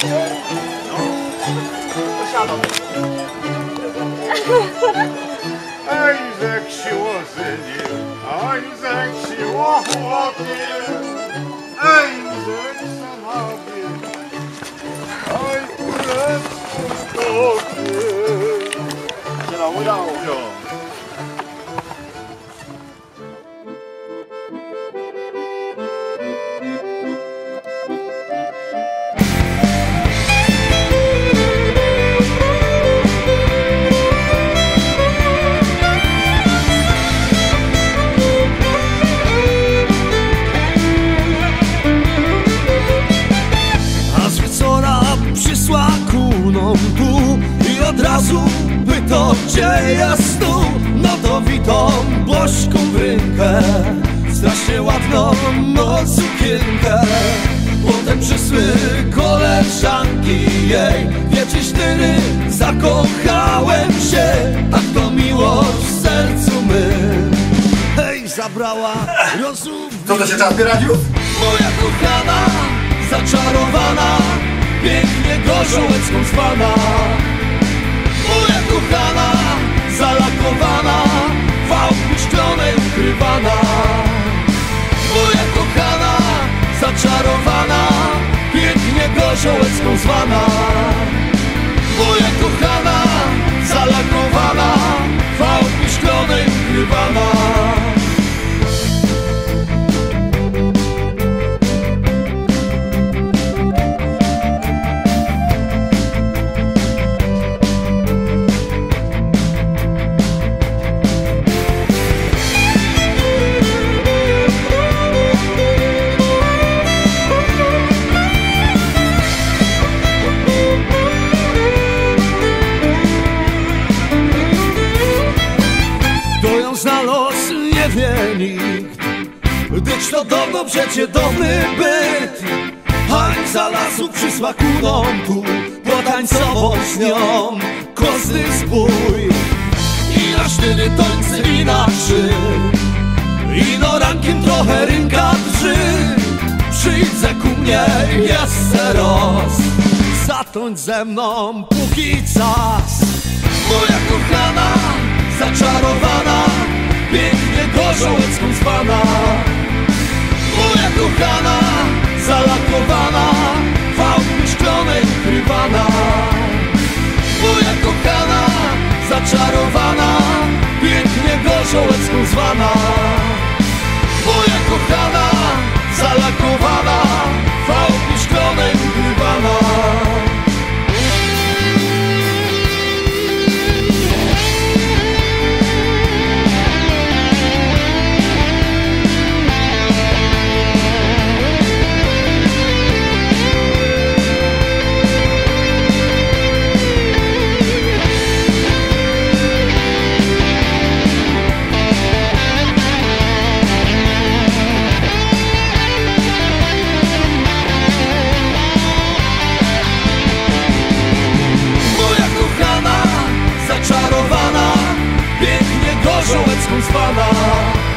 Isaac siło zynił, Isaac siło chłopie, Isaac samowie, Isaac chłopie. udało. Przysła kuną tu i od razu pyta, gdzie jest tu. No to witą Bożką w rękę, strasznie ładną no sukienkę. Potem przysły koleżanki jej, wiecie sztyry, zakochałem się. Tak to miłość w sercu mym, hej, zabrała rozum. Co to się czas wyraził? Moja kochana, zaczarowana, pięknie gorzołecką zwana. Moja kochana, zalakowana, w autku szklonej ukrywana. Moja kochana, zaczarowana, pięknie gorzołecką zwana. Moja kochana, zalakowana, w autku szklonej ukrywana. Na los nie wie nikt, gdyż to dawno przecie dobry byt. Hań za lasu przysła kuną tu, potańcował z nią kozny zbój. I na sztyry tońce i na trzy, i no rankiem trochę rynka drży. Przyjdź ku mnie jeszcze raz, zatończ ze mną póki czas. Moja kochana, zaczarowana, pięknie gorzołecką zwana. Moja kochana, zalakowana, w autku szklonej ukrywana. Moja kochana, zaczarowana, pięknie gorzołecką zwana. Moja kochana, zalakowana, w autku szklonej ukrywana. Zaczarowana, pięknie gorzołecką zwana.